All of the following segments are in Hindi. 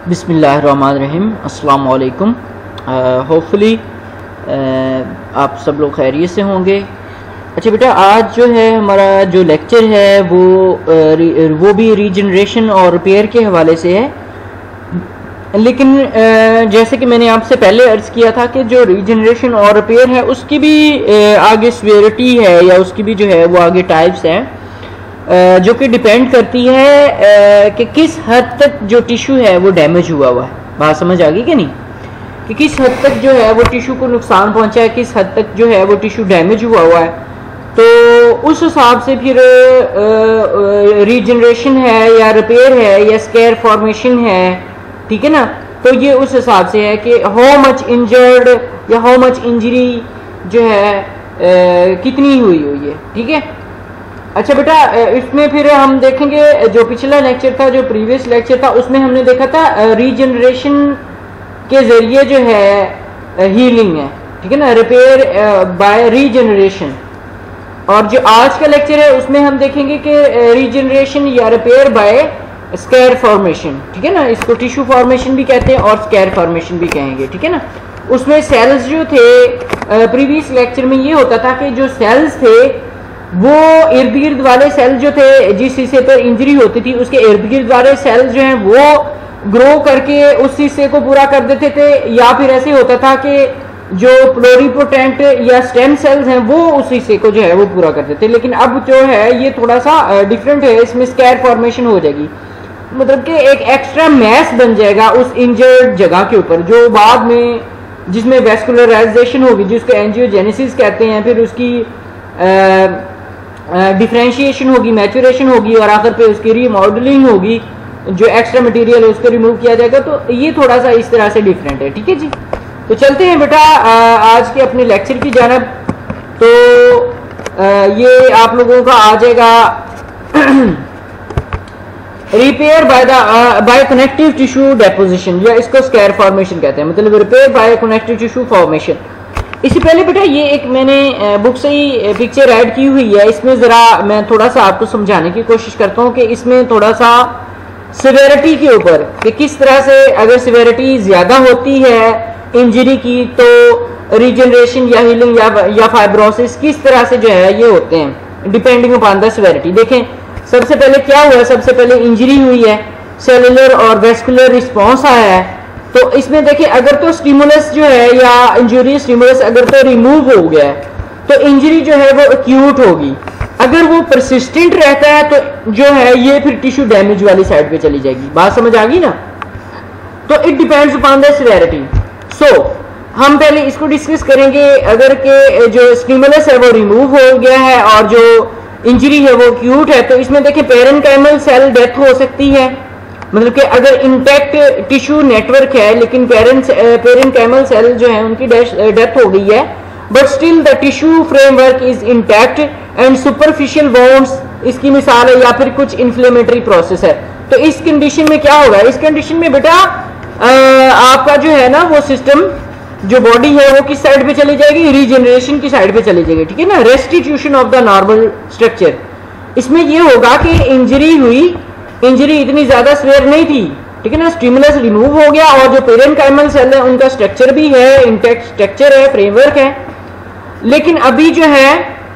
बिस्मिल्लाहिर्रहमानिर्रहीम, अस्सलाम वालेकुम। होपफुली आप सब लोग खैरियत से होंगे। अच्छा बेटा, आज जो है हमारा जो लेक्चर है वो भी रीजनरेशन और रिपेयर के हवाले से है। लेकिन जैसे कि मैंने आपसे पहले अर्ज़ किया था कि जो रीजनरेशन और रिपेयर है उसकी भी आगे सीवियरिटी है या उसकी भी जो है वो आगे टाइप्स हैं, जो कि डिपेंड करती है कि किस हद तक जो टिश्यू है वो डैमेज हुआ है। बात समझ आ गई कि नहीं, कि किस हद तक जो है वो टिश्यू को नुकसान पहुंचा है, किस हद तक जो है वो टिश्यू डैमेज हुआ है। तो उस हिसाब से फिर रीजनरेशन है या रिपेयर है या स्केयर फॉर्मेशन है, ठीक है ना। तो ये उस हिसाब से है कि हाउ मच इंजर्ड या हाउ मच इंजरी जो है कितनी हुई है, ठीक है। अच्छा बेटा, इसमें फिर हम देखेंगे जो पिछला लेक्चर था, जो प्रीवियस लेक्चर था, उसमें हमने देखा था रीजनरेशन के जरिए जो है हीलिंग है, ठीक है ना, रिपेयर बाय रीजनरेशन। और जो आज का लेक्चर है उसमें हम देखेंगे कि रीजनरेशन या रिपेयर बाय स्केयर फॉर्मेशन, ठीक है ना। इसको टिश्यू फॉर्मेशन भी कहते हैं और स्केयर फॉर्मेशन भी कहेंगे, ठीक है ना। उसमें सेल्स जो थे, प्रीवियस लेक्चर में ये होता था कि जो सेल्स थे वो इर्द गिर्द वाले सेल जो थे जिस हिस्से पर इंजरी होती थी उसके इर्द गिर्द वाले सेल जो हैं वो ग्रो करके उस हिस्से को पूरा कर देते थे, या फिर ऐसे होता था कि जो प्लोरीपोटेंट या स्टेम सेल्स हैं वो उस हिस्से को जो है वो पूरा कर देते। लेकिन अब जो है ये थोड़ा सा डिफरेंट है, इसमें स्केयर फॉर्मेशन हो जाएगी, मतलब कि एक एक्स्ट्रा मैस बन जाएगा उस इंजर्ड जगह के ऊपर, जो बाद में जिसमें वेस्कुलराइजेशन होगी, जिसको एंजियोजेनेसिस कहते हैं, फिर उसकी डिफ्रेंशिएशन होगी, मैचुरेशन होगी और आखिर पे उसकी रीमॉडलिंग होगी, जो एक्स्ट्रा मटेरियल है उसको रिमूव किया जाएगा। तो ये थोड़ा सा इस तरह से डिफरेंट है, ठीक है जी। तो चलते हैं बेटा आज के अपने लेक्चर की जानब। तो ये आप लोगों का आ जाएगा repair by connective tissue deposition, या इसको स्केयर फॉर्मेशन कहते हैं, मतलब repair by connective tissue formation. इससे पहले बेटा ये एक मैंने बुक से ही पिक्चर ऐड की हुई है, इसमें ज़रा मैं थोड़ा सा आपको समझाने की कोशिश करता हूँ कि इसमें थोड़ा सा सिवियरिटी के ऊपर, कि किस तरह से अगर सिवियरिटी ज़्यादा होती है इंजरी की तो रीजनरेशन या हीलिंग या फाइब्रोसिस किस तरह से जो है ये होते हैं डिपेंडिंग अपॉन द सिवियरिटी। देखें सबसे पहले क्या हुआ, सबसे पहले इंजरी हुई है, सेलुलर और वेस्कुलर रिस्पॉन्स आया है। तो इसमें देखिए अगर तो स्टिमुलस जो है या इंजरी स्टिमुलस अगर तो रिमूव हो गया है तो इंजरी जो है वो एक्यूट होगी। अगर वो परसिस्टेंट रहता है तो जो है ये फिर टिश्यू डैमेज वाली साइड पे चली जाएगी। बात समझ आ गई ना। तो it depends upon the severity. So हम पहले इसको डिस्कस करेंगे। अगर के जो स्टिमुलस है वो रिमूव हो गया है और जो इंजरी है वो एक्यूट है, तो इसमें देखिए पेरेन्काइमल सेल डेथ हो सकती है, मतलब कि अगर इंटैक्ट टिश्यू नेटवर्क है लेकिन पेरेन्काइमल सेल जो है उनकी डेथ हो गई है, but still the tissue framework is intact and superficial wounds इसकी मिसाल है, या फिर कुछ इन्फ्लेमेटरी प्रोसेस है। तो इस कंडीशन में क्या होगा, इस कंडीशन में बेटा आपका जो है ना वो सिस्टम जो बॉडी है वो किस साइड पे चली जाएगी, रीजनरेशन की साइड पे चली जाएगी, ठीक है ना, restitution of the normal structure. इसमें ये होगा कि इंजरी हुई, इंजरी इतनी ज्यादा सीवियर नहीं थी, ठीक है ना, स्टिमुलस रिमूव हो गया और जो पेरेन्काइमल सेल है उनका स्ट्रक्चर भी है, इंटैक्ट स्ट्रक्चर है, फ्रेमवर्क है, लेकिन अभी जो है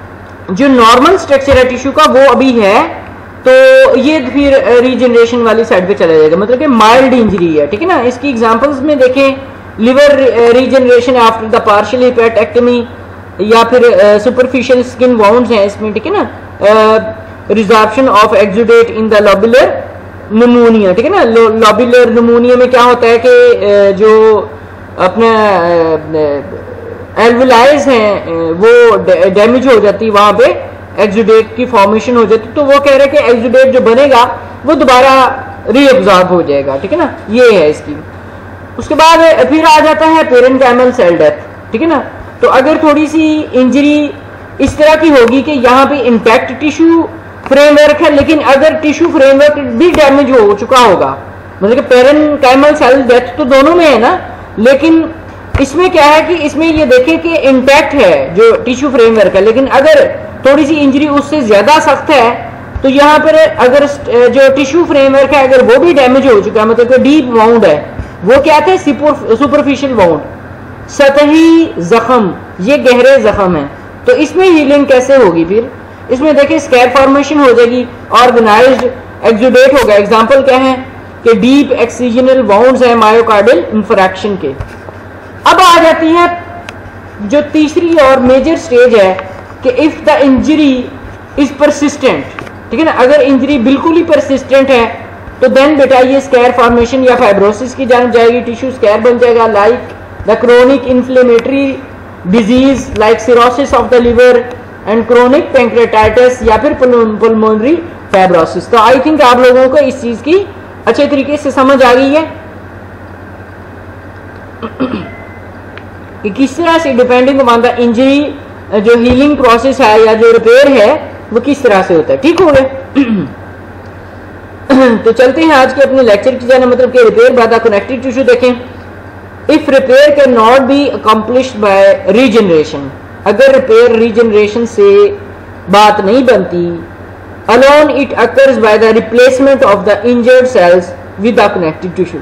जो नॉर्मल स्ट्रक्चर है टिश्यू का वो अभी है, तो ये फिर रीजनरेशन वाली साइड पे चला जाएगा, मतलब कि माइल्ड इंजरी है, ठीक है ना। इसकी एग्जांपल्स में देखें, liver regeneration after the partial hepatectomy, या फिर सुपरफिशियल स्किन वाउंड्स हैं इसमें, ठीक है ना, resorption of exudate in the lobular pneumonia, ठीक है ना। लोबुलर निमोनिया में क्या होता है कि जो अपना एल्वुलाइज हैं वो डैमेज हो जाती है, वहां पे एक्सुडेट की फॉर्मेशन हो जाती, तो वो कह रहे हैं कि एक्सुडेट जो बनेगा वो दोबारा रीअब्जॉर्ब हो जाएगा, ठीक है ना, ये है इसकी। उसके बाद फिर आ जाता है पेरेन्काइमल सेल डेथ, ठीक है ना। तो अगर थोड़ी सी इंजरी इस तरह की होगी कि यहाँ पे इंटैक्ट टिश्यू फ्रेमवर्क है, लेकिन अगर टिश्यू फ्रेमवर्क भी डैमेज हो चुका होगा, मतलब कि पेरेन्काइमल सेल डेथ तो दोनों में है ना, लेकिन इसमें क्या है कि इसमें ये देखें कि इंटैक्ट है जो टिश्यू फ्रेमवर्क है, लेकिन अगर थोड़ी सी इंजरी उससे ज्यादा सख्त है तो यहाँ पर अगर जो टिश्यू फ्रेमवर्क है अगर वो भी डैमेज हो चुका है, मतलब डीप वाउंड है, वो क्या थे सुपरफिशियल वाउंड, सतही जख्म, ये गहरे जख्म है, तो इसमें हीलिंग कैसे होगी? फिर इसमें देखिए स्कैर फॉर्मेशन हो जाएगी, ऑर्गेनाइज्ड एक्सुडेट होगा। एग्जांपल क्या है कि डीप एक्सीजनल वाउंड्स है मायोकार्डियल इंफ्रैक्शन के। अब आ जाती है जो तीसरी और मेजर स्टेज है कि if the injury is persistent, ठीक है ना, अगर इंजरी बिल्कुल ही परसिस्टेंट है तो देन बेटा ये स्कैर फॉर्मेशन या फाइब्रोसिस की जान जाएगी, टिश्यू स्कैर बन जाएगा, like the chronic inflammatory disease like cirrhosis of the liver and chronic pancreatitis या फिर पुल्मोनरी फाइब्रोसिस। तो आई थिंक आप लोगों को इस चीज की अच्छे तरीके से समझ आ गई है कि किस तरह से डिपेंडिंग ऑन द इंजरी जो हीलिंग प्रोसेस है या जो रिपेयर है वो किस तरह से होता है। ठीक हो गए? तो चलते हैं आज के अपने लेक्चर की जाना, मतलब कि repair by the connective tissue. देखें, if repair can not be accomplished by regeneration, अगर रिपेयर रीजनरेशन से बात नहीं बनती, alone it occurs by the replacement of the injured cells with the connective tissue.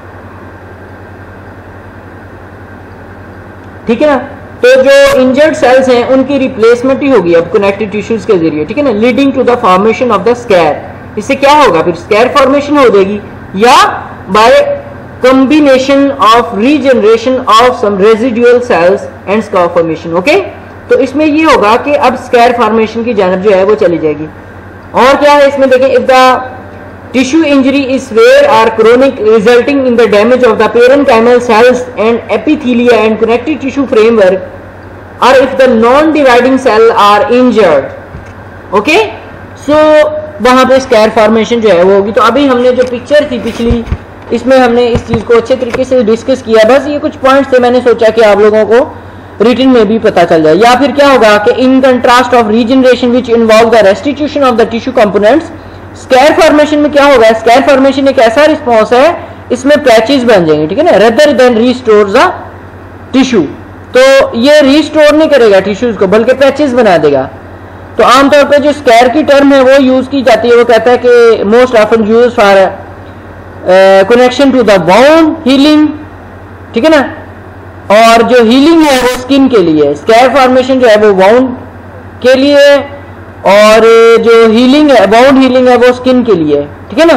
ठीक है ना, तो जो इंजर्ड सेल्स हैं उनकी रिप्लेसमेंट ही होगी अब कनेक्टिव टिश्यूज के जरिए, ठीक है ना, leading to the formation of the scar. इससे क्या होगा? फिर स्कैर फॉर्मेशन हो जाएगी या by combination of regeneration of some residual cells and scar formation. Okay, तो इसमें ये होगा कि अब स्कैर फॉर्मेशन की जानब जो है वो चली जाएगी। और क्या है इसमें देखें, if the tissue injury is severe और chronic resulting in the damage of the parenchymal cells and epithelia and connective tissue framework, और if the non dividing cell are injured, okay, so वहां पे स्कैर फॉर्मेशन जो है वो होगी। तो अभी हमने जो पिक्चर थी पिछली, इसमें हमने इस चीज को अच्छे तरीके से डिस्कस किया। बस ये कुछ पॉइंट्स थे, मैंने सोचा कि आप लोगों को रिटन में भी पता चल जाए। या फिर क्या होगा कि in contrast of regeneration which involve the restitution of the tissue components, scar formation में क्या होगा? स्कैर फॉर्मेशन एक ऐसा रिस्पॉन्स है, इसमें पैचेस बन जाएंगे, ठीक है ना, rather than restore the tissue. तो ये रीस्टोर नहीं करेगा टिश्यूज को, बल्कि पैचेस बना देगा। तो आमतौर पर जो स्कैर की टर्म है वो यूज की जाती है, वो कहता है कि most often use for connection to the wound healing, ठीक है ना, और जो हीलिंग है वो स्किन के लिए, स्कैर फॉर्मेशन जो है वो वाउंड के लिए, और जो हीलिंग है वाउंड हीलिंग है वो स्किन के लिए, ठीक है ना।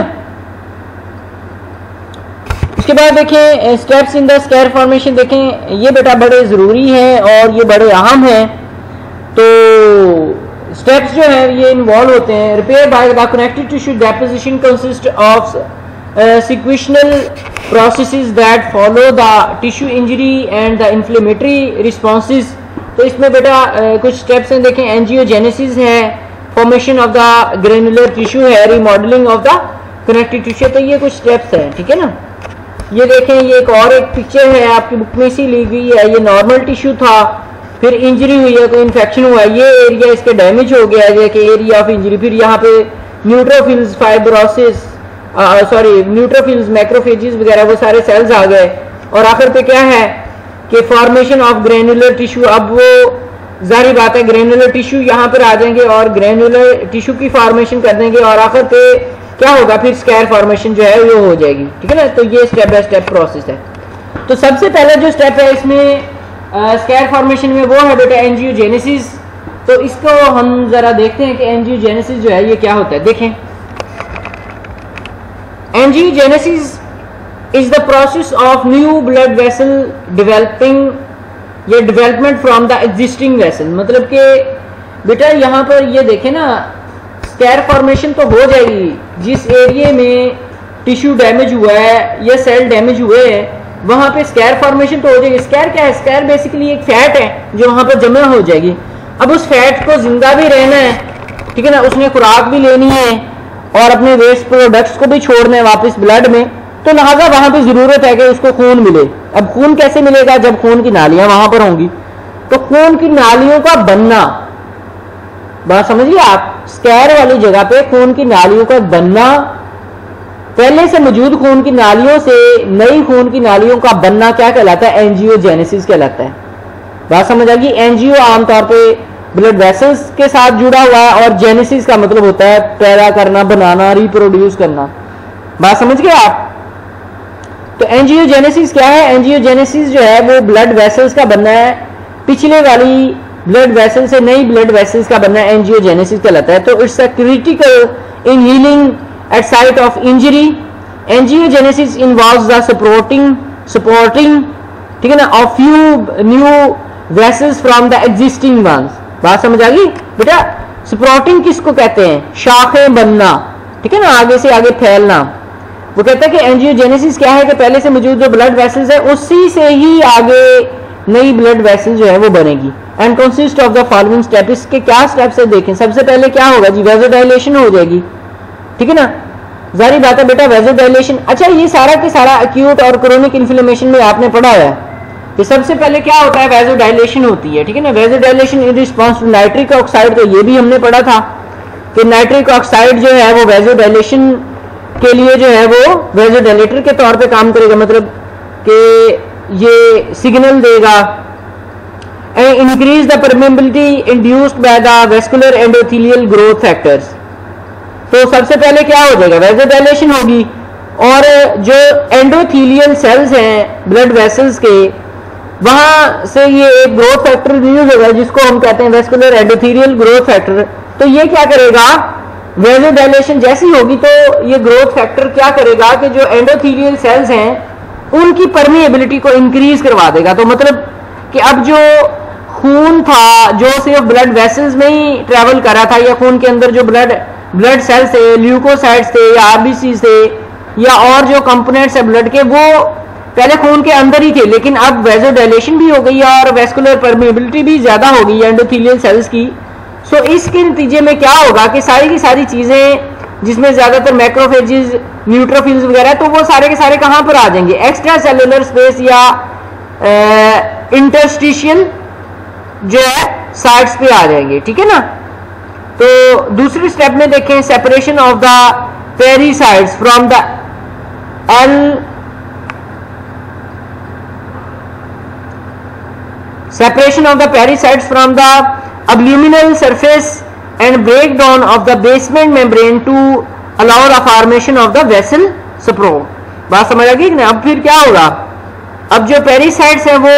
उसके बाद देखें steps in the scar formation, देखें ये बेटा बड़े जरूरी हैं और ये बड़े अहम हैं। तो स्टेप्स जो है ये इन्वॉल्व होते हैं। Repair by the connective tissue deposition consist of sequential processes that follow the tissue injury and the inflammatory responses। तो इसमें बेटा कुछ स्टेप्स हैं, देखें, एंजियोजेनेसिस है, formation of the granular tissue है, remodelling of the connective tissue. तो ये कुछ स्टेप्स हैं, ठीक है ना। ये देखें, ये एक पिक्चर है आपकी बुक में से ली गई है, ये नॉर्मल टिश्यू था, फिर इंजरी हुई है, कोई इन्फेक्शन हुआ है, ये एरिया इसके डैमेज हो गया है कि एरिया ऑफ इंजरी, फिर यहाँ पे न्यूट्रोफिल्स, फाइब्रोसिस, न्यूट्रोफिल्स, मैक्रोफेजेस वगैरह वो सारे सेल्स आ गए, और आखिर पे क्या है कि फॉर्मेशन ऑफ ग्रेनुलर टिश्यू। अब वो जाहिर बात है ग्रेनुलर टिश्यू यहाँ पर आ जाएंगे और ग्रेनुलर टिश्यू की फॉर्मेशन कर देंगे, और आखिर पे क्या होगा? फिर स्कैर फॉर्मेशन जो है वो हो जाएगी, ठीक है ना। तो ये स्टेप बाय स्टेप प्रोसेस है। तो सबसे पहले जो स्टेप है इसमें स्कैर फॉर्मेशन में वो है बेटा एंजियोजेनेसिस। तो इसको हम जरा देखते हैं कि एंजियोजेनेसिस जो है ये क्या होता है। देखें, angiogenesis is the process of new blood vessel developing या development from the existing vessel। मतलब कि बेटा यहाँ पर ये देखें ना, स्कैर फॉर्मेशन तो हो जाएगी जिस एरिया में टिश्यू डैमेज हुआ है या सेल डैमेज हुए हैं, वहाँ पे स्कैर फॉर्मेशन तो हो जाएगी। स्कैर क्या है? स्कैर बेसिकली एक फैट है जो वहाँ पर जमा हो जाएगी। अब उस फैट को जिंदा भी रहना है, ठीक है ना, उसने खुराक भी लेनी है और अपने वेस्ट प्रोडक्ट्स को भी छोड़ना है वापस ब्लड में, तो लिहाजा वहां पे जरूरत है कि उसको खून मिले। अब खून कैसे मिलेगा? जब खून की नालियां वहां पर होंगी। तो खून की नालियों का बनना, बात समझिए आप, स्कैर वाली जगह पे खून की नालियों का बनना, पहले से मौजूद खून की नालियों से नई खून की नालियों का बनना क्या कहलाता है? एंजियोजेनेसिस कहलाता है। बात समझ आ गई। एंजियो आमतौर पे ब्लड वेसल्स के साथ जुड़ा हुआ है, और जेनेसिस का मतलब होता है पैदा करना, बनाना, रिप्रोड्यूस करना। बात समझ गए आप? तो एंजियोजेनेसिस क्या है? एंजियोजेनेसिस जो है वो ब्लड वेसल्स का बनना है, पिछले वाली ब्लड वेसल से नई ब्लड वेसल्स का बनना एंजियोजेनेसिस कहलाता है। तो it's a critical in healing at site of injury. Angiogenesis involves the supporting ठीक है ना of few new vessels from the existing ones. बात समझ आ गई बेटा? सपोर्टिंग किसको कहते हैं? शाखें बनना, ठीक है ना, आगे से आगे फैलना। वो कहता है कि एंजियोजेनेसिस क्या है कि पहले से मौजूद जो ब्लड वेसल्स है उसी से ही आगे नई ब्लड वेसल जो है वो बनेगी। And consist of the following step. इसके क्या स्टेप्स है देखें। सबसे पहले क्या होगा जी? वेजोडाइलेशन हो जाएगी, ठीक है ना, जारी बात है बेटा, वेजोडाइलेशन। अच्छा, ये सारा के सारा एक्यूट और क्रोनिक इन्फ्लेमेशन में आपने पढ़ा है कि सबसे पहले क्या होता है? वेजोडाइलेशन होती है, ठीक है ना। Vasodilation in response to nitric oxide, तो ये भी हमने पढ़ा था कि नाइट्रिक ऑक्साइड जो है वो वेजोडाइलेशन के लिए जो है वो वेजोडाइलेटर के तौर पे काम करेगा, मतलब कि ये सिग्नल देगा। And increase the permeability induced by the vascular endothelial growth factors. तो सबसे पहले क्या हो जाएगा? वेजोडाइलेशन होगी, और जो एंडोथेलियल सेल्स हैं ब्लड वेसल्स के, वहां से ये एक ग्रोथ फैक्टर रिलीज होगा जिसको हम कहते हैं वेस्कुलर एंडोथेलियल ग्रोथ फैक्टर। तो ये क्या करेगा? वेजोडाइलेशन जैसी होगी तो ये ग्रोथ फैक्टर क्या करेगा कि जो एंडोथेलियल सेल्स हैं उनकी परमिएबिलिटी को इंक्रीज करवा देगा। तो मतलब कि अब जो खून था जो सिर्फ ब्लड वेसल्स में ही ट्रेवल कर रहा था, या खून के अंदर जो ब्लड सेल्स थे, ल्यूकोसाइट्स थे या आरबीसी थे या और जो कंपोनेंट्स है ब्लड के, वो पहले खून के अंदर ही थे, लेकिन अब वेजोडाइलेशन भी हो गई है और वेस्कुलर परमिएबिलिटी भी ज्यादा हो गई है एंडोथेलियल सेल्स की। सो इसके नतीजे में क्या होगा कि सारी की सारी चीजें जिसमें ज्यादातर मैक्रोफेजेस, न्यूट्रोफिल्स वगैरह, तो वो सारे के सारे कहां पर आ जाएंगे? एक्स्ट्रा सेलुलर स्पेस या इंटरस्टिशियल जो है साइड्स पे आ जाएंगे, ठीक है ना। तो दूसरे स्टेप में देखें, separation of the pericytes from the separation of the pericytes from the abluminal surface and breakdown of the basement membrane to allow the formation of the vessel support। बात समझ आ गई कि नहीं? अब फिर क्या होगा? अब जो पेरिसाइट्स हैं वो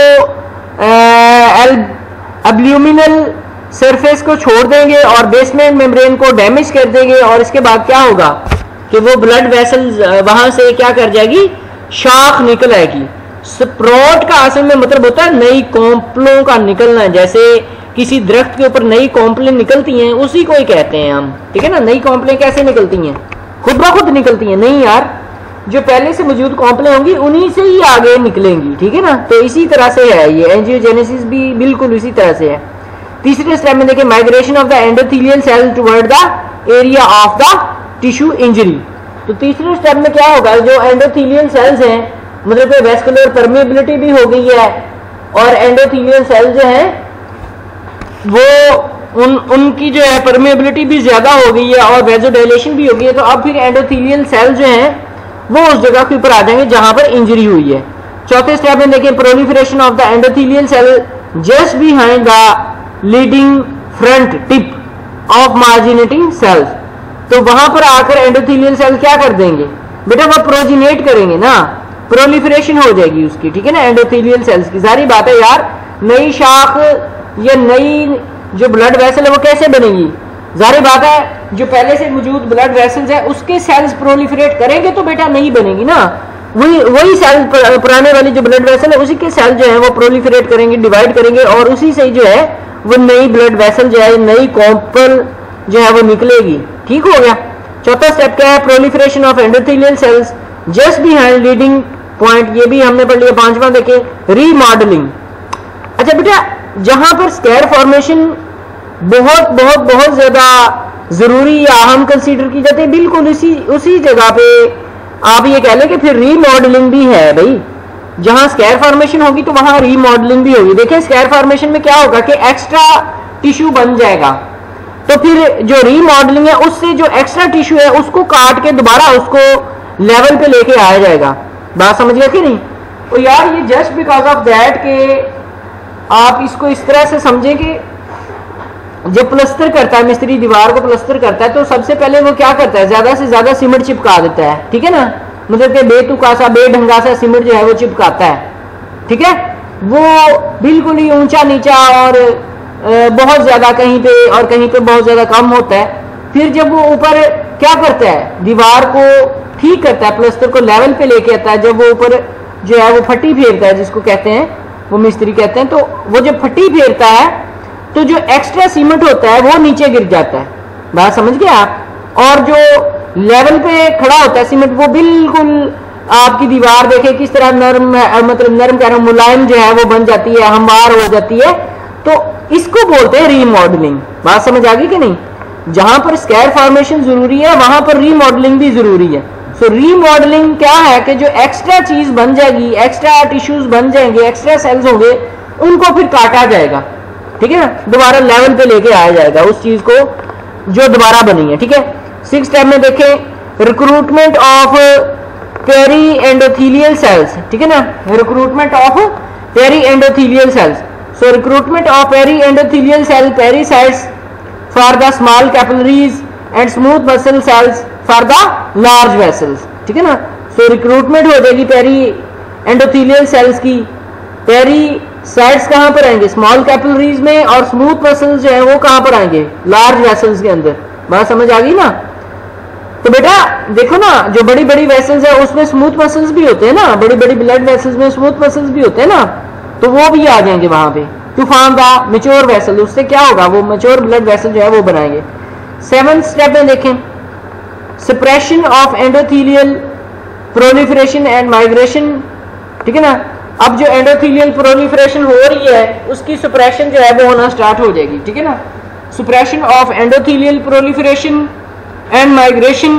अब्ल्यूमिनल सरफेस को छोड़ देंगे और बेसमेंट मेम्ब्रेन को डैमेज कर देंगे, और इसके बाद क्या होगा कि वो ब्लड वेसल्स वहां से क्या कर जाएगी? शाख निकल आएगी। स्प्रोट का असल में मतलब होता है नई कॉम्पलों का निकलना। जैसे किसी दरख्त के ऊपर नई कॉम्पलें निकलती हैं, उसी को ही कहते हैं हम, ठीक है ना। नई कॉम्पलें कैसे निकलती हैं? खुद ब खुद निकलती हैं? नहीं यार, जो पहले से मौजूद कॉम्पलें होंगी उन्हीं से ही आगे निकलेंगी, ठीक है ना। तो इसी तरह से है ये एंजियोजेनेसिस भी बिल्कुल इसी तरह से है। तीसरे स्टेप में देखिए, migration of the endothelial cell toward the area of the tissue injury. तो तीसरे स्टेप में क्या होगा? जो एंडोथेलियल सेल्स हैं, मतलब कि वेस्कुलर परमिएबिलिटी भी हो गई है और एंडोथेलियल सेल जो है वो उनकी जो है परमिएबिलिटी भी ज्यादा हो गई है और वेजोडाइलेशन भी हो गई है। तो अब फिर एंडोथेलियल सेल जो है वो उस जगह के ऊपर आ जाएंगे जहां पर इंजरी हुई है। चौथे स्टेप में देखिए, proliferation of the endothelial cell just behind the leading front tip of marginating cells. तो वहां पर आकर एंडोथेलियल सेल क्या कर देंगे बेटा? वो प्रोजिनेट करेंगे ना, प्रोलिफरेशन हो जाएगी उसकी, ठीक है ना, एंडोथेलियल सेल्स की। सारी बात है यार, नई शाख या नई जो ब्लड वेसल है वो कैसे बनेगी? जारी बात है, जो पहले से मौजूद ब्लड वेसल्स है उसके सेल्स प्रोलिफरेट करेंगे तो बेटा नहीं बनेगी ना। वही सेल, पुराने वाली जो ब्लड वेसल है उसी के सेल जो है वो प्रोलिफरेट करेंगे, डिवाइड करेंगे, और उसी से जो है वो नई ब्लड वेसल जो है, नई कॉम्पल जो है वो निकलेगी। ठीक हो गया। चौथा स्टेप क्या है? Proliferation of endothelial cells just behind leading point. ये भी हमने पढ़ लिया। पांचवा देखे, रीमॉडलिंग। अच्छा बेटा, जहां पर स्केर फॉर्मेशन बहुत बहुत बहुत ज्यादा जरूरी या अहम कंसीडर की जाती है, बिल्कुल उसी जगह पे आप ये कह लें कि फिर रीमॉडलिंग भी है भाई। जहां स्केर फॉर्मेशन होगी तो वहां रीमॉडलिंग भी होगी। देखिए, स्केर फॉर्मेशन में क्या होगा कि एक्स्ट्रा टिश्यू बन जाएगा, तो फिर जो रीमॉडलिंग है उससे जो एक्स्ट्रा टिश्यू है उसको काट के दोबारा उसको लेवल पे लेके आया जाएगा। बात समझ गया कि नहीं? तो यार ये जस्ट बिकॉज ऑफ दैट के आप इसको इस तरह से समझें कि जब प्लस्तर करता है मिस्त्री, दीवार को प्लस्तर करता है, तो सबसे पहले वो क्या करता है, ज्यादा से ज्यादा सीमेंट चिपका देता है, ठीक है ना, मतलब कि बेतुका सा बेढंगा सा सीमेंट जो है वो चिपकाता है, ठीक है, वो बिल्कुल ही ऊंचा नीचा और बहुत ज्यादा कहीं पे और कहीं पे बहुत ज्यादा कम होता है। फिर जब वो ऊपर क्या करता है, दीवार को ठीक करता है, प्लस्तर को लेवल पे लेके आता है, जब वो ऊपर जो है वो फट्टी फेरता है, जिसको कहते हैं वो मिस्त्री कहते हैं, तो वो जब फट्टी फेरता है तो जो एक्स्ट्रा सीमेंट होता है वो नीचे गिर जाता है, बात समझ गए आप, और जो लेवल पे खड़ा होता है सीमेंट वो बिल्कुल आपकी दीवार देखे किस तरह नरम, मतलब नरम कह रहा हूं, मुलायम जो है वो बन जाती है, हमवार हो जाती है, तो इसको बोलते हैं रीमॉडलिंग। बात समझ आ गई कि नहीं, जहां पर स्क्वायर फॉर्मेशन जरूरी है वहां पर रीमॉडलिंग भी जरूरी है। सो रीमॉडलिंग क्या है कि जो एक्स्ट्रा चीज बन जाएगी, एक्स्ट्रा टिश्यूज बन जाएंगे, एक्स्ट्रा सेल्स होंगे, उनको फिर काटा जाएगा, ठीक है ना, दोबारा लेवल पे लेके आया जाएगा उस चीज को जो दोबारा बनी है, ठीक है। 6 स्टेप में देखें, recruitment of peri endothelial cells, ठीक है ना, recruitment of peri endothelial cells. So recruitment of peri endothelial cell, pericytes for the small capillaries and smooth muscle cells for the large vessels, ठीक है ना। सो रिक्रूटमेंट हो जाएगी पेरी एंडोथीलियल सेल्स की, पेरी साइड्स कहां पर आएंगे, स्मॉल कैपिलरीज में, और स्मूथ मसल्स जो है वो कहां पर आएंगे, लार्ज वेसल्स के अंदर। बात समझ आ गई ना। तो बेटा देखो ना, जो बड़ी बड़ी वेसल्स है उसमें स्मूथ मसल्स भी होते हैं ना, बड़ी बड़ी ब्लड वेसल्स में स्मूथ मसल्स भी होते हैं ना, तो वो भी आ जाएंगे वहां पे। To form the mature vessel, उससे क्या होगा, वो मैच्योर ब्लड वेसल जो है वो बनाएंगे। 7th स्टेप में देखें, suppression of endothelial proliferation and migration, ठीक है ना। अब जो एंडोथीलियल प्रोलिफरेशन हो रही है उसकी सप्रेशन जो है वो होना स्टार्ट हो जाएगी, ठीक है ना। Suppression of endothelial proliferation and migration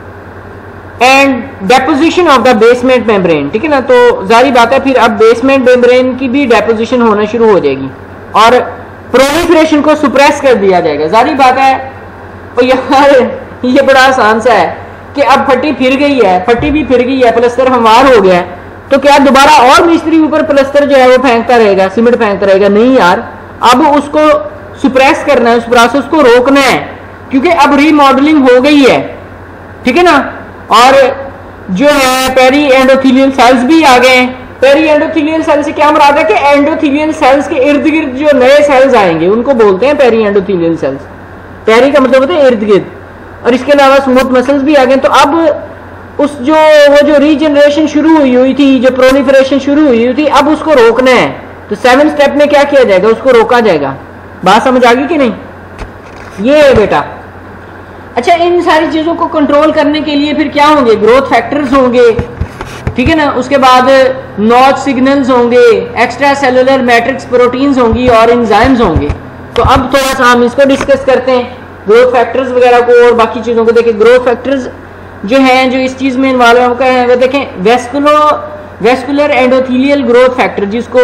and deposition of the basement membrane, ठीक है ना। तो जारी बात है फिर अब बेसमेंट मेम्ब्रेन की भी डेपोजिशन होना शुरू हो जाएगी और प्रोलिफरेशन को सुप्रेस कर दिया जाएगा। जारी बात है, तो यार ये बड़ा आसान सा है कि अब फट्टी फिर गई है, फट्टी भी फिर गई है, प्लस्तर हमवार हो गया है, तो क्या दोबारा और मिस्त्री ऊपर प्लस्तर जो है वो फेंकता रहेगा, सीमेंट फेंकता रहेगा? नहीं यार, अब उसको सुप्रेस करना है, उस प्रोसेस को रोकना है, क्योंकि अब रीमॉडलिंग हो गई है, ठीक है ना। और जो है पेरी एंडोथीलियल सेल्स भी आ गए। पेरी एंडोथीलियल सेल से क्या मुराद है कि एंडोथीलियल सेल्स के इर्द गिर्द जो नए सेल्स आएंगे उनको बोलते हैं पेरी एंडोथीलियल सेल्स। पेरी का मतलब होता है इर्द गिर्द, और इसके अलावा स्मूथ मसल्स भी आ गए। तो अब उस वो जो रीजनरेशन शुरू हुई थी, जो प्रोलिफरेशन शुरू हुई थी, अब उसको रोकना है। तो 7th स्टेप में क्या किया जाएगा, उसको रोका जाएगा। बात समझ आ गई कि नहीं? ये है बेटा। अच्छा, इन सारी चीजों को कंट्रोल करने के लिए फिर क्या होंगे, ग्रोथ फैक्टर्स होंगे, ठीक है ना। उसके बाद नॉच सिग्नल्स होंगे, एक्स्ट्रा सेलुलर मैट्रिक्स प्रोटीन्स होंगी और एंजाइम्स होंगे। तो अब थोड़ा सा हम इसको डिस्कस करते हैं, ग्रोथ फैक्टर्स वगैरह को और बाकी चीजों को देखें। ग्रोथ फैक्टर्स जो हैं, जो इस चीज में इन्वॉल्व है, वो देखें, वेस्कुलर एंडोथीलियल ग्रोथ फैक्टर, जिसको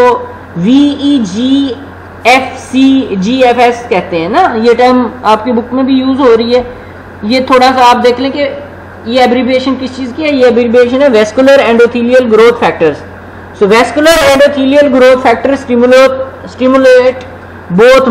VEGFS कहते हैं ना, ये टर्म आपकी बुक में भी यूज हो रही है। ये थोड़ा सा आप देख लें कि ये एब्रिविएशन किस चीज की है। ये एब्रिविएशन है vascular endothelial growth factors. So vascular endothelial growth factor stimulate both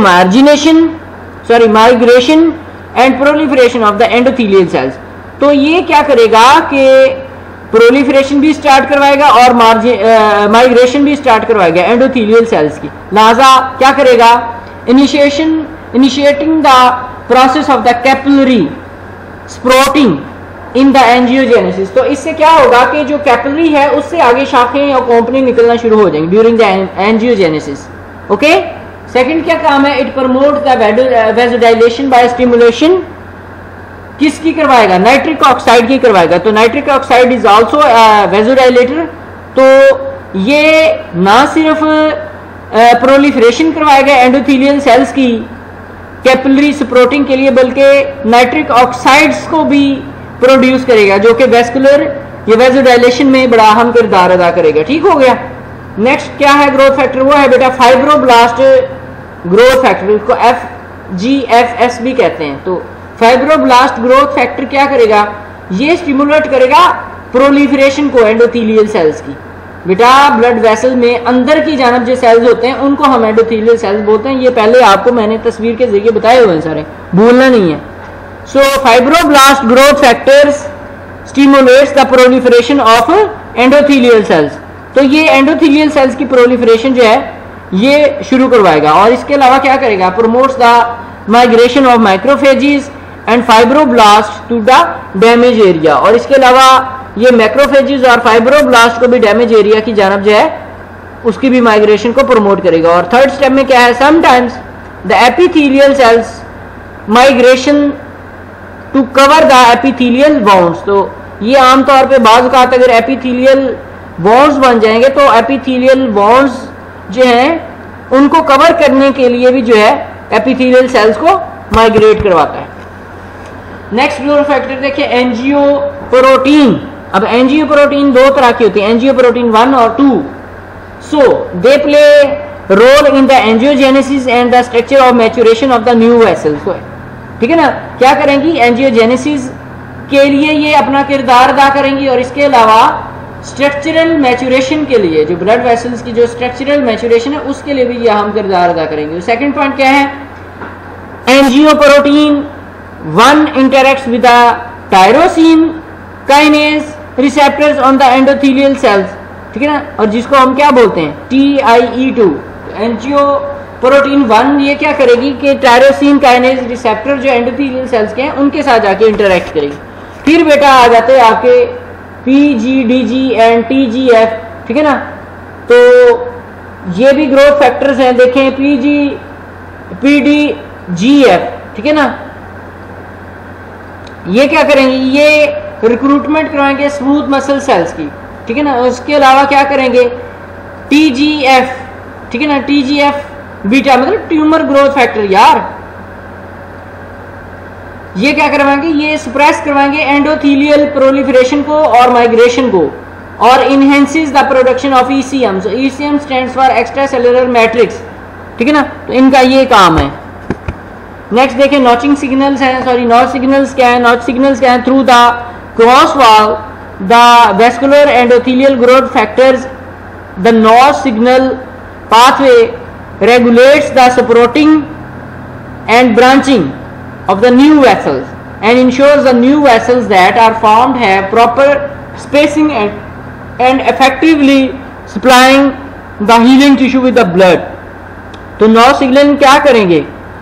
migration and proliferation of the endothelial cells. तो ये क्या करेगा कि प्रोलिफरेशन भी स्टार्ट करवाएगा और माइग्रेशन भी स्टार्ट करवाएगा एंडोथीलियल सेल्स की। लिहाजा क्या करेगा, initiating the process of the capillary sprouting in the angiogenesis. तो इससे क्या होगा कि जो कैपिलरी है उससे आगे शाखें और कॉम्पनी निकलना शुरू हो जाएंगी during the angiogenesis. Okay. Second क्या काम है, it promote the vasodilation by stimulation. किसकी करवाएगा, नाइट्रिक ऑक्साइड की करवाएगा। तो nitric oxide is also vasodilator. तो ये ना सिर्फ प्रोलिफरेशन करवाएगा एंडोथीलियल सेल्स की कैपिलरी स्प्रोटिंग के लिए, बल्कि नाइट्रिक ऑक्साइड्स को भी प्रोड्यूस करेगा, जो कि वेस्कुलर या वेसोडाइलेशन में बड़ा अहम किरदार अदा करेगा। ठीक हो गया। नेक्स्ट क्या है ग्रोथ फैक्टर, वो है बेटा फाइब्रोब्लास्ट ग्रोथ फैक्टर, इसको FGFS भी कहते हैं। तो फाइब्रोब्लास्ट ग्रोथ फैक्टर क्या करेगा, ये स्टिमुलेट करेगा प्रोलिफरेशन को एंडोथीलियल सेल्स की। बेटा ब्लड वेसल में अंदर की जानब जो सेल्स होते हैं उनको हम एंडोथेलियल सेल्स बोलते हैं। ये पहले आपको मैंने तस्वीर के जरिए बताए हुए हैं, सारे भूलना नहीं है। So fibroblast growth factors stimulates the proliferation of endothelial cells. तो ये एंडोथेलियल सेल्स की प्रोलिफरेशन जो है ये शुरू करवाएगा। और इसके अलावा क्या करेगा, promotes the migration of macrophages and fibroblast to the damage area. और इसके अलावा ये मैक्रोफेजिस और फाइब्रोब्लास्ट को भी डैमेज एरिया की जानब जो है उसकी भी माइग्रेशन को प्रमोट करेगा। और थर्ड स्टेप में क्या है, sometimes the epithelial cells migration to cover the epithelial wounds. तो ये आमतौर पे बाज़ औक़ात अगर एपिथेलियल बाउंड्स बन जाएंगे तो एपिथेलियल बाउंड्स जो हैं उनको कवर करने के लिए भी जो है एपिथेलियल सेल्स को माइग्रेट करवाता है। नेक्स्ट ग्रोथ फैक्टर देखिए एंजियोप्रोटीन। अब एंजियोप्रोटीन दो तरह की होती है, एंजियोप्रोटीन 1 और 2। So they play role in the angiogenesis and the structure of maturation of the new vessels. ठीक है ना, क्या करेंगी, एंजियोजेनेसिस के लिए ये अपना किरदार अदा करेंगी और इसके अलावा स्ट्रक्चरल मैच्योरेशन के लिए जो ब्लड वेसल्स की जो स्ट्रक्चरल मैच्योरेशन है उसके लिए भी ये अहम किरदार अदा करेंगे। सेकंड पॉइंट क्या है, angiopoietin 1 interacts with the tyrosine kinase receptors on the endothelial cells. ठीक है ना, और जिसको हम क्या बोलते हैं, TIE2। एंजियोप्रोटीन 1 ये क्या करेगी कि टायरोसिन काइनेज रिसेप्टर जो एंडोथेलियल सेल्स के हैं उनके साथ जाके इंटरेक्ट करेगी। फिर बेटा आ जाते हैं आपके PGDG एंड TGF। ठीक है ना, तो ये भी ग्रोथ फैक्टर्स हैं, देखें PDGF। ठीक है ना, ये क्या करेंगे, ये रिक्रूटमेंट करवाएंगे स्मूथ मसल सेल्स की। ठीक है ना, उसके अलावा क्या करेंगे, TGF। ठीक है ना, TGF बीटा मतलब ट्यूमर ग्रोथ फैक्टर यार, ये क्या करवाएंगे, ये सप्रेस करवाएंगे एंडोथेलियल प्रोलिफरेशन को और माइग्रेशन को और enhances the production of ECM। So ECM stands for extracellular matrix. ठीक है ना, तो इनका ये काम है। नेक्स्ट देखें नॉचिंग सिग्नल्स हैं, सॉरी नॉच सिग्नल्स क्या है, नॉच सिग्नल्स क्या है, through the cross wall the vascular endothelial growth factors the notch signal pathway regulates the supporting and branching of the new vessels and ensures the new vessels that are formed have proper spacing and effectively supplying the healing tissue with the blood। तो नॉच सिग्नल क्या करेंगे,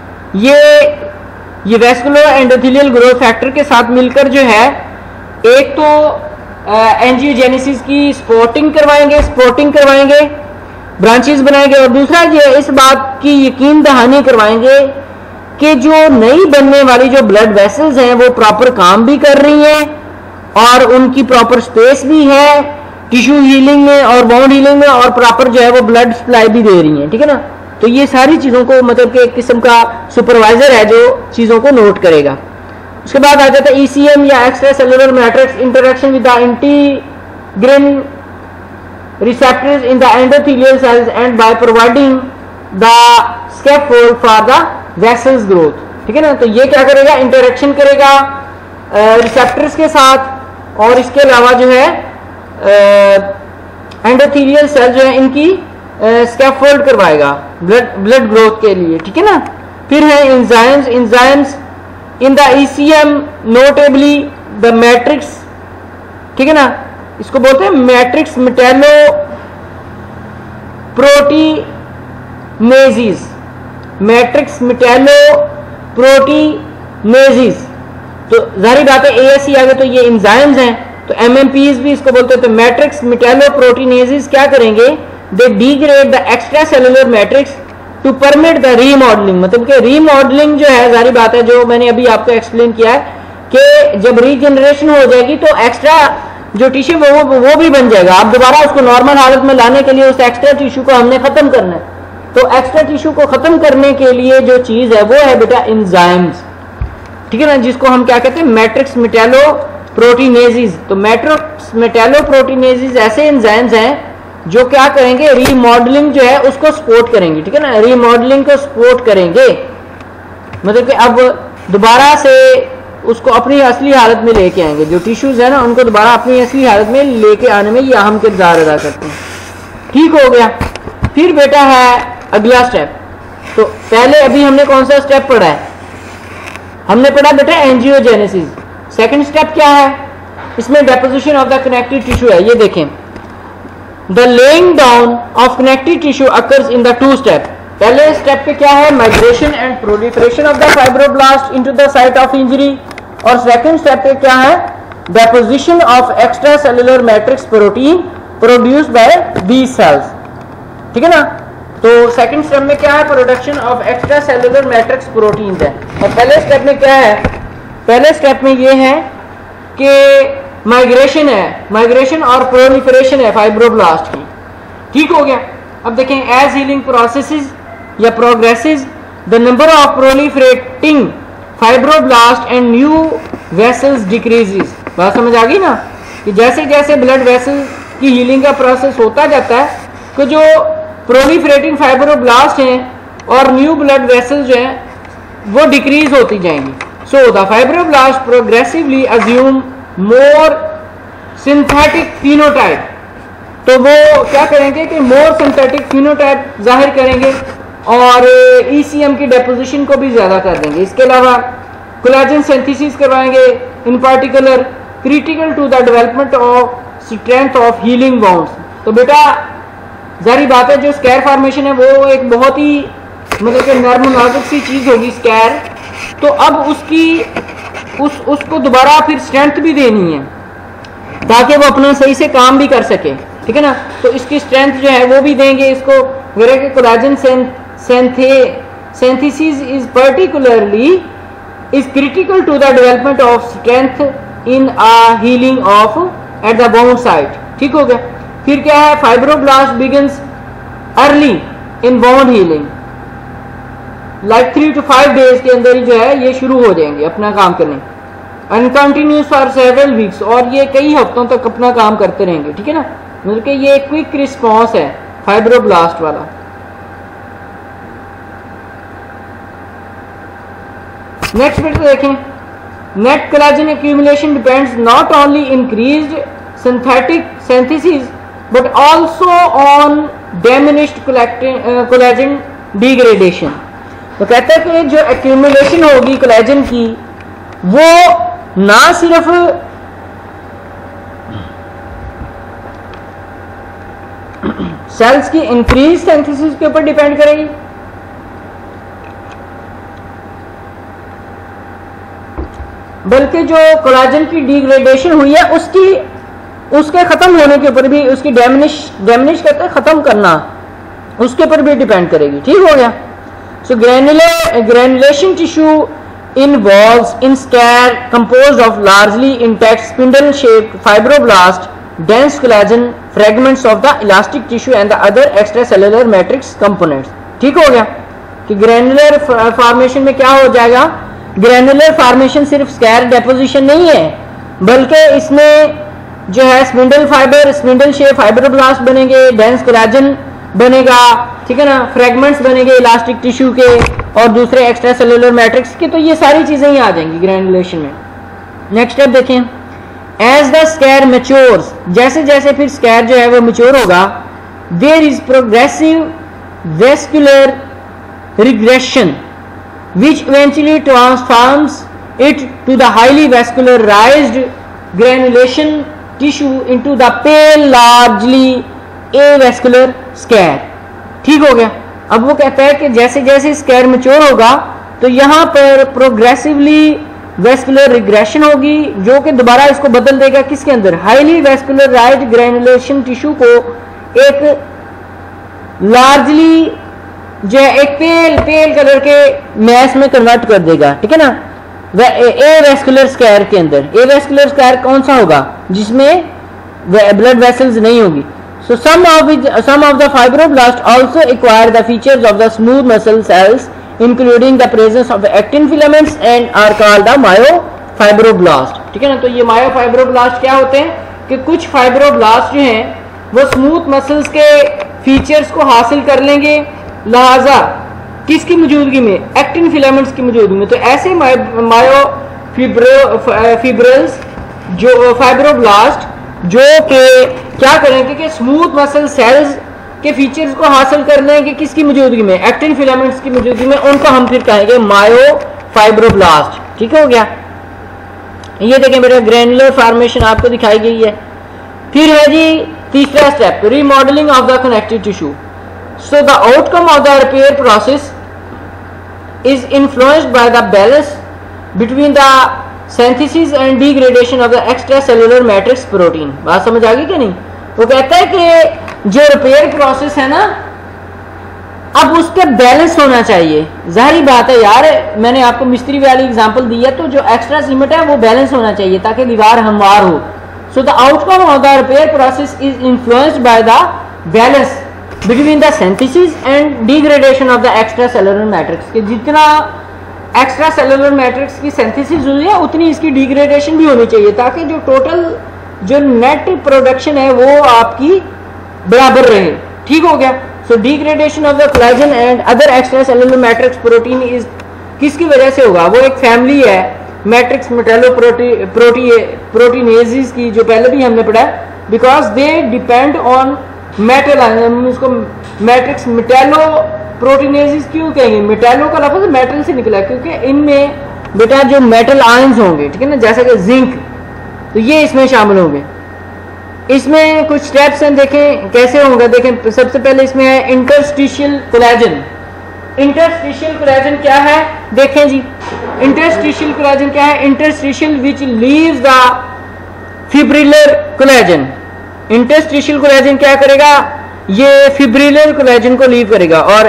ये वेस्कुलर एंडोथेलियल ग्रोथ फैक्टर के साथ मिलकर जो है एक तो एंजियोजेनेसिस की स्पोर्टिंग करवाएंगे ब्रांचेस बनाएंगे और दूसरा ये इस बात की यकीन दहानी करवाएंगे कि जो नई बनने वाली जो ब्लड वेसल्स हैं वो प्रॉपर काम भी कर रही हैं और उनकी प्रॉपर स्पेस भी है टिश्यू हीलिंग में और बाउंड हीलिंग में और प्रॉपर जो है वो ब्लड सप्लाई भी दे रही हैं। ठीक है ना, तो ये सारी चीज़ों को मतलब कि एक किस्म का सुपरवाइजर है जो चीज़ों को नोट करेगा। उसके बाद आ जाता है ECM या extracellular matrix interaction with the integrin receptors in the endothelial cells and by providing the scaffold for the vessels growth। ठीक है ना, तो ये क्या करेगा, इंटरेक्शन करेगा रिसेप्टर्स के साथ और इसके अलावा जो है एंडोथेलियल सेल जो है इनकी स्कैफोल्ड करवाएगा ब्लड ग्रोथ के लिए। ठीक है ना, फिर है enzymes in the ECM notably the matrix. ठीक है ना, इसको बोलते हैं मैट्रिक्स मेटेलो प्रोटीनेजिस। तो जाहिर बात है ASE आ गए तो ये एंजाइम्स हैं, तो MMPs भी इसको बोलते हैं। तो मैट्रिक्स मेटेलो प्रोटीनेजिस क्या करेंगे, they degrade the extracellular matrix to permit the remodelling. मतलब कि रीमॉडलिंग जो है जाहिर बात है जो मैंने अभी आपको एक्सप्लेन किया है कि जब रीजनरेशन हो जाएगी तो एक्स्ट्रा जो टिश्यू वो भी बन जाएगा। आप दोबारा उसको नॉर्मल हालत में लाने के लिए उस एक्स्ट्रा टिश्यू को हमने खत्म करना है। तो एक्स्ट्रा टिश्यू को खत्म करने के लिए जो चीज है वो है बेटा एंजाइम्स। ठीक है ना, जिसको हम क्या कहते हैं, मैट्रिक्स मेटेलो प्रोटीनेजिस। तो मैट्रिक्स मेटेलो प्रोटीनेजिस ऐसे एंजाइम्स हैं जो क्या करेंगे, रीमॉडलिंग जो है उसको सपोर्ट करेंगे। ठीक है ना, रीमॉडलिंग को सपोर्ट करेंगे मतलब कि अब दोबारा से उसको अपनी असली हालत में लेके आएंगे। जो टिश्यूज है ना उनको दोबारा अपनी असली हालत में लेके आने में ये अहम किरदार अदा करते हैं। ठीक हो गया। फिर बेटा है अगला स्टेप। तो पहले अभी हमने कौन सा स्टेप पढ़ा है? हमने पढ़ा बेटा एंजियोजेनेसिस। सेकंड स्टेप क्या है? इसमें deposition of the connective tissue है। ये देखें, the laying down of connective tissue occurs in the two step. पहले स्टेप पे क्या है? Migration and proliferation of the fibroblast into the site of injury. और सेकंड स्टेप पे क्या है? Deposition of extracellular matrix protein produced by these cells. ठीक है ना? तो सेकंड स्टेप में क्या है? Production of extracellular matrix protein है। और पहले स्टेप में क्या है? पहले स्टेप में ये है कि माइग्रेशन है, माइग्रेशन और प्रोलिफरेशन है फाइब्रोब्लास्ट की। ठीक हो गया। अब देखें, एज हीलिंग प्रोसेसेस या progresses the number of proliferating fibroblast and new vessels decreases. बात समझ आ गई ना? कि जैसे जैसे ब्लड वेसल्स की हीलिंग का प्रोसेस होता जाता है तो जो प्रोलिफरेटिंग फाइब्रोब्लास्ट हैं और न्यू ब्लड वेसल्स जो हैं वो डिक्रीज होती जाएंगी। So the fibroblast progressively assume more synthetic phenotype. तो वो क्या करेंगे कि मोर सिंथेटिक फिनोटाइप जाहिर करेंगे और ईसीएम की डेपोजिशन को भी ज़्यादा कर देंगे। इसके अलावा कोलेजन सिंथेसिस करवाएंगे, in particular critical to the development of strength of healing wounds. तो बेटा जारी बात है, जो स्कैर फॉर्मेशन है वो एक बहुत ही मतलब कि नर्म नाजुक सी चीज़ होगी स्कैर। तो अब उसको दोबारा फिर स्ट्रेंथ भी देनी है ताकि वो अपना सही से काम भी कर सके। ठीक है ना? तो इसकी स्ट्रेंथ जो है वो भी देंगे इसको। Collagen synthesis is particularly is critical to the development of strength in a healing of at the bone site। ठीक हो गया। फिर क्या है? Fibroblast begins early in bone healing, like 3 to 5 days के अंदर ही जो है ये शुरू हो जाएंगे अपना काम करने, and continues for several weeks, और ये कई हफ्तों तक अपना काम करते रहेंगे। ठीक है ना? मतलब कि ये क्विक रिस्पॉन्स है फाइब्रोब्लास्ट वाला। नेक्स्ट बिट देखें, net collagen accumulation depends not only increased synthetic synthesis but also on diminished collagen degradation. तो कहते हैं कि जो एक्यूमुलेशन होगी कोलेजन की वो ना सिर्फ सेल्स की इंक्रीज सिंथेसिस के ऊपर डिपेंड करेगी बल्कि जो कोलेजन की डिग्रेडेशन हुई है उसके खत्म होने के ऊपर भी, उसकी डैमेज कहते हैं खत्म करना, उसके ऊपर भी डिपेंड करेगी। ठीक हो गया। So granulation tissue involves in scare composed of largely intact spindle shaped fibroblast, dense collagen fragments of the elastic tissue and the other extracellular matrix components। ठीक हो गया कि ग्रैनुलर फॉर्मेशन में क्या हो जाएगा? ग्रैनुलर फॉर्मेशन सिर्फ स्कैर डेपोजिशन नहीं है बल्कि इसमें जो है स्पिंडल शेप फाइब्रोब्लास्ट बनेंगे, डेंस कोलेजन बनेगा। ठीक है ना? फ्रेगमेंट्स बनेंगे इलास्टिक टिश्यू के और दूसरे एक्स्ट्रा सेलुलर मैट्रिक्स के। तो ये सारी चीजें ही आ जाएंगी ग्रैनुलेशन में। नेक्स्ट स्टेप देखें, एज द स्कैर मैच्योर्स, जैसे जैसे फिर स्कैर जो है वो मैच्योर होगा, there is progressive vascular regression which eventually transforms it to the highly vascularized granulation tissue into the pale largely avascular scare। ठीक हो गया। अब वो कहता है कि जैसे जैसे स्कैर मैच्योर होगा तो यहाँ पर प्रोग्रेसिवली वेस्कुलर रिग्रेशन होगी जो कि दोबारा इसको बदल देगा किसके अंदर? हाईली वेस्कुलराइज्ड ग्रैनुलेशन टिश्यू को एक लार्जली जो है एक पेल कलर के मैस में कन्वर्ट कर देगा। ठीक है ना? ए वेस्कुलर स्कैर के अंदर, ए वेस्कुलर स्कैर कौन सा होगा? जिसमें ब्लड वेसल्स नहीं होगी। So some of the fibroblast also acquire the features of the smooth muscle cells including the presence of actin filaments and are called the myofibroblast. ठीक है ना? तो ये मायोफाइब्रोब्लास्ट क्या होते हैं कि कुछ फाइब्रोब्लास्ट जो हैं वो स्मूथ मसल्स के फीचर्स को हासिल कर लेंगे, लिहाजा किसकी मौजूदगी में? एक्टिन फिलामेंट्स की मौजूदगी में। तो ऐसे मायोफिब्रल्स जो फाइब्रोब्लास्ट जो कि क्या करेंगे कि स्मूथ मसल सेल्स के फीचर्स को हासिल करने हैं कि किसकी मौजूदगी में, एक्टिन फिलामेंट्स की मौजूदगी में, उनको हम फिर कहेंगे मायोफाइब्रोब्लास्ट। ठीक हो गया। ये देखें बेटा ग्रैनुलर फॉर्मेशन आपको दिखाई गई है। फिर है जी तीसरा step, remodeling of the connective tissue. So the outcome of the repair process is influenced by the balance between the synthesis and degradation of the extracellular matrix protein. बात समझ आ गई कि नहीं? वो कहता है कि जो रिपेयर प्रोसेस है ना, अब उसका बैलेंस होना चाहिए। जाहिर बात है यार, मैंने आपको मिस्त्री वाली एग्जांपल दी है, तो जो एक्स्ट्रा सीमेंट है वो बैलेंस होना चाहिए ताकि दीवार हमवार हो। So the outcome of the repair process is influenced by the balance between the synthesis and degradation of the extracellular matrix. कि जितना एक्स्ट्रा सेलुलर मैट्रिक्स की सिंथेसिस हुई है उतनी इसकी डिग्रेडेशन भी होनी चाहिए, ताकि जो टोटल जो नेट प्रोडक्शन है वो आपकी बराबर रहे। ठीक हो गया। So degradation of the collagen and other extracellular matrix protein is किसकी वजह से होगा? वो एक फैमिली है मैट्रिक्स मेटालो प्रोटीनेजेस की, जो पहले भी हमने पढ़ा, because they depend on metal. हम इसको मैट्रिक्स मेटालो प्रोटीनेजेस क्यों कहेंगे? मेटालो का लफ्ज मेटल से निकला क्योंकि इनमें बेटा जो मेटल आयंस होंगे, ठीक है ना, जैसा कि जिंक, तो ये इसमें शामिल होंगे। इसमें कुछ स्टेप्स हैं, देखें कैसे होंगे। देखें सबसे पहले इसमें है इंटरस्टिशियल कोलेजन। इंटरस्टिशियल कोलेजन क्या है? देखें जी, इंटरस्टिशियल कोलेजन क्या है? Interstitial which leaves the fibrillar collagen. Interstitial collagen क्या करेगा? ये फिब्रिलर कोलेजन को लीव करेगा। और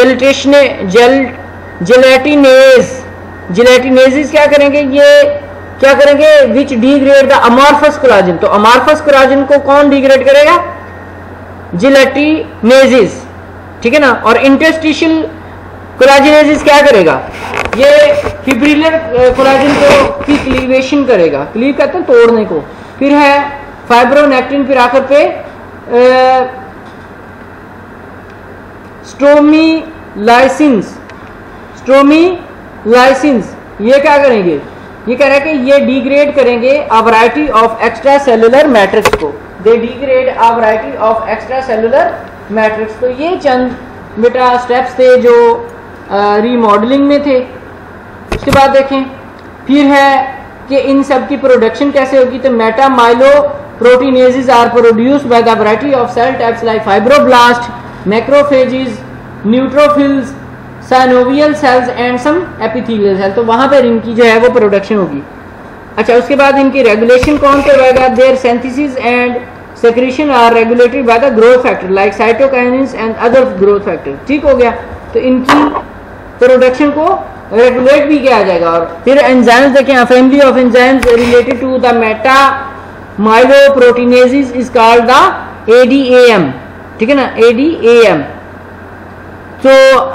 जेलेटिनेजेस क्या करेंगे? ये क्या करेंगे? Which degrade the amorphous collagen. तो अमॉर्फस कोलेजन को कौन डिग्रेड करेगा? जेलेटिनेजेस। ठीक है ना। और इंटरस्टिशियल कोलेजिनेजेस क्या करेगा? ये फिब्रिलर कोलेजन को की क्लीवेशन करेगा। क्लीव कहते हैं तोड़ने को। फिर है फाइब्रोनेक्टिन, फिर आखिर पे स्ट्रोमीलाइसिन्स। ये क्या करेंगे? ये कह रहा है कि ये डिग्रेड करेंगे a variety of extracellular matrix को। They degrade a variety of extracellular matrix. तो ये चंद बेटा स्टेप्स थे जो रीमॉडलिंग में थे। उसके बाद देखें फिर है कि इन सब की प्रोडक्शन कैसे होगी। तो metalloproteinases are produced by the variety of cell types like fibroblast, macrophages, neutrophils, synovial cells and some epithelial cell. तो वहां पर इनकी जो है वो प्रोडक्शन होगी। अच्छा, उसके बाद इनकी रेगुलेशन कौन करवाएगा? Their synthesis and secretion are regulated by the growth factor like cytokines and other growth factor. ठीक हो गया। तो इनकी प्रोडक्शन को रेगुलेट भी किया जाएगा। और फिर एंजाइम्स देखें, family of enzymes related to the metalloproteinases is called the ADAM। ठीक है ना, ADAM। तो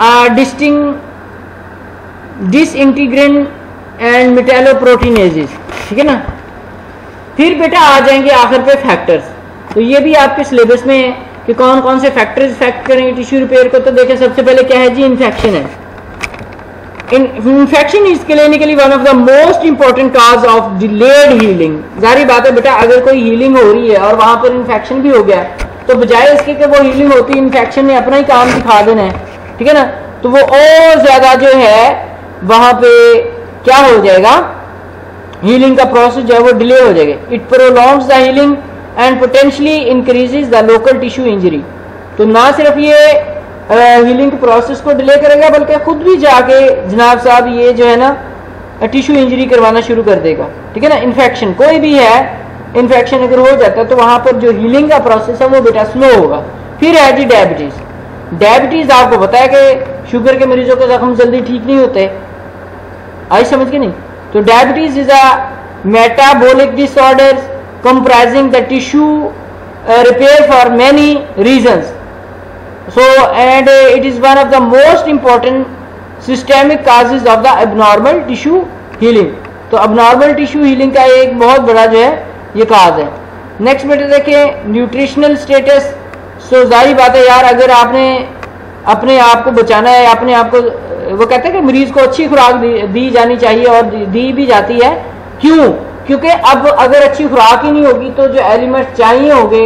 डिसइंटीग्रिन एंड मेटालोप्रोटीनेजेस। ठीक है ना। फिर बेटा आ जाएंगे आखिर पे फैक्टर्स। तो ये भी आपके सिलेबस में है कि कौन कौन से फैक्टर्स इफेक्ट करेंगे टिश्यू रिपेयर को। तो देखें सबसे पहले क्या है जी? इन्फेक्शन है। Infection is clinically one of the most important cause of delayed healing. जारी बात है बेटा, अगर कोई हीलिंग हो रही है और वहां पर इन्फेक्शन भी हो गया, तो बजाय इसके कि वो हीलिंग होती, इन्फेक्शन ने अपना ही काम दिखा देना है। ठीक है ना। तो वो और ज्यादा जो है वहां पे क्या हो जाएगा? हीलिंग का प्रोसेस जो है वो डिले हो जाएगा। It prolongs the healing and potentially increases the local tissue injury. तो ना सिर्फ ये हीलिंग के प्रोसेस को डिले करेगा, बल्कि खुद भी जाके जनाब साहब ये जो है ना टिश्यू इंजरी करवाना शुरू कर देगा। ठीक है ना। इन्फेक्शन कोई भी है, इन्फेक्शन अगर हो जाता है तो वहां पर जो हीलिंग का प्रोसेस है वो बेटा स्लो होगा। फिर है जी डायबिटीज। डायबिटीज आपको पता है कि शुगर के मरीजों के जख्म जल्दी ठीक नहीं होते। आई समझ के नहीं? तो diabetes is a metabolic disorder comprising the tissue repair for many reasons. So and it is one of the most important systemic causes of the abnormal tissue healing. तो abnormal tissue healing का एक बहुत बड़ा जो है ये काज है। नेक्स्ट बेटे देखिए न्यूट्रिशनल स्टेटस। सो जाहिर बात है यार, अगर आपने अपने आप को बचाना है, अपने आप को, वो कहते हैं कि मरीज को अच्छी खुराक दी जानी चाहिए और दी भी जाती है। क्यों? क्योंकि अब अगर अच्छी खुराक ही नहीं होगी तो जो एलिमेंट्स चाहिए होंगे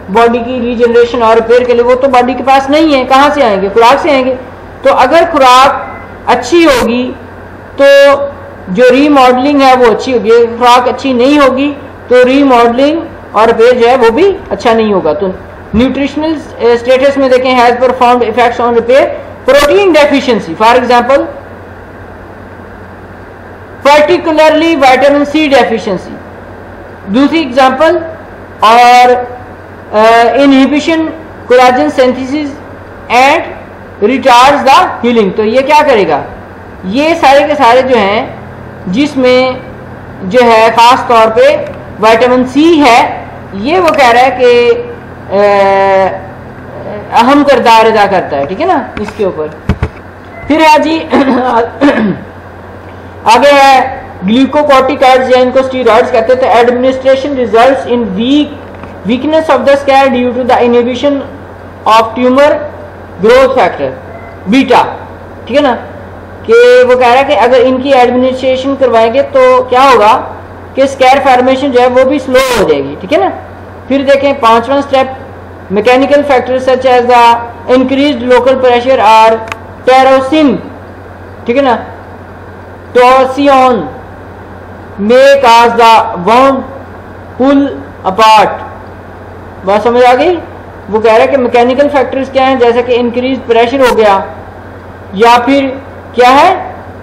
बॉडी की रीजनरेशन और रिपेयर के लिए, वो तो बॉडी के पास नहीं है, कहाँ से आएंगे? खुराक से आएंगे। तो अगर खुराक अच्छी होगी तो जो रीमॉडलिंग है वो अच्छी होगी, खुराक अच्छी नहीं होगी तो रीमॉडलिंग और रिपेयर जो है वो भी अच्छा नहीं होगा। तो न्यूट्रिशनल स्टेटस में देखें, has performed effects on repair. Protein deficiency, for example particularly vitamin C deficiency. दूसरी एग्जांपल, और inhibition collagen synthesis and retards the healing. तो ये क्या करेगा? ये सारे के सारे जो हैं जिसमें जो है खास तौर पे विटामिन सी है, ये वो कह रहा है कि अहम किरदार अदा करता है, ठीक है ना, इसके ऊपर। फिर है जी आगे है ग्लूकोकॉर्टिकॉइड्स या इनको स्टीरॉइड्स कहते हैं। तो administration results in weakness of the scar due to the inhibition of tumour growth factor beta, ठीक है ना, कि वो कह रहा है कि अगर इनकी एडमिनिस्ट्रेशन करवाएंगे तो क्या होगा कि स्कैर फॉर्मेशन जो है वो भी स्लो हो जाएगी, ठीक है ना। फिर देखें पांचवा step, mechanical factors such as the increased local pressure और टेरोसिन, ठीक है ना, torsion may cause the wound pull apart। बात समझ आ गई? वो कह रहा है कि मैकेनिकल फैक्टर्स क्या हैं, जैसे कि इंक्रीज प्रेशर हो गया, या फिर क्या है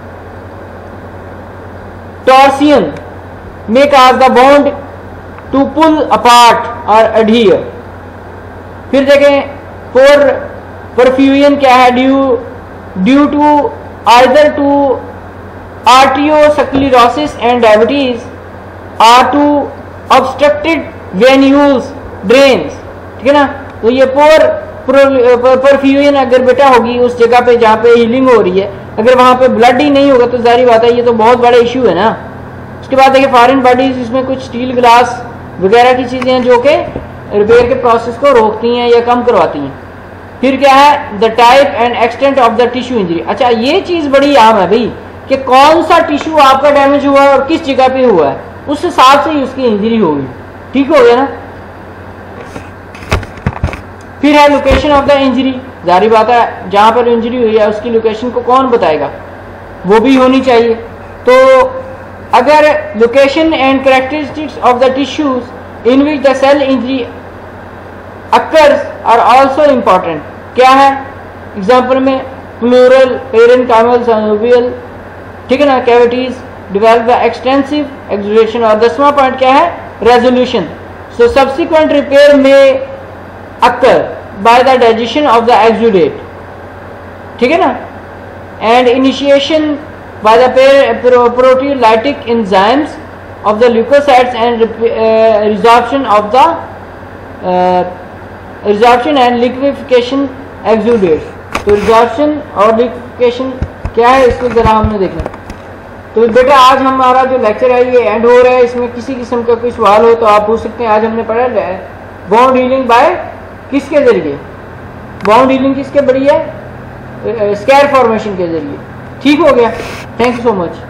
torsion may cause the bond to pull apart और adhere। फिर देखें परफ्यूजन क्या है, due to either to arteriosclerosis and diabetes or to obstructed venules drains, ठीक है ना। तो ये परफ्यूजन अगर बेटा होगी उस जगह पे जहाँ पे हीलिंग हो रही है, अगर वहाँ पे ब्लड ही नहीं होगा तो जारी बात है ये तो बहुत बड़ा इशू है ना। उसके बाद देखिए फॉरेन बॉडीज, इसमें कुछ स्टील ग्लास वगैरह की चीज़ें हैं जो कि रिपेयर के प्रोसेस को रोकती हैं या कम करवाती हैं। फिर क्या है, the type and extent of the tissue injury. अच्छा, ये चीज़ बड़ी आम है भाई कि कौन सा टिश्यू आपका डैमेज हुआ है और किस जगह पे हुआ है, उस हिसाब से ही उसकी इंजरी होगी, ठीक हो गया ना। फिर है लोकेशन ऑफ द इंजरी, जारी बात है जहां पर इंजरी हुई है उसकी लोकेशन को कौन बताएगा, वो भी होनी चाहिए। तो अगर location and characteristics of the tissues in which the cell injury occurs are also important. क्या है एग्जाम्पल में, प्लूरल, पेरेन्काइमल, साइनोवियल, ठीक है ना, cavities develop the extensive exudation. और 10वां पॉइंट क्या है, रेजोल्यूशन। सो सब्सिक्वेंट रिपेयर में occur by the digestion of the exudate, ठीक है ना, and initiation by the proteolytic enzymes of the leukocytes and resorption of the resorption and liquefaction exudates. तो रिजॉर्प्शन और लिक्विफिकेशन क्या है इसको जरा हमने देखना। तो बेटा आज हमारा जो लेक्चर है ये एंड हो रहा है, इसमें किसी किस्म का कोई सवाल हो तो आप पूछ सकते हैं। आज हमने पढ़ा है बाउंड हीलिंग बाय किसके जरिए, बाउंड हीलिंग किसके जरिए, स्कैर फॉर्मेशन के जरिए, ठीक हो गया। Thank you so much.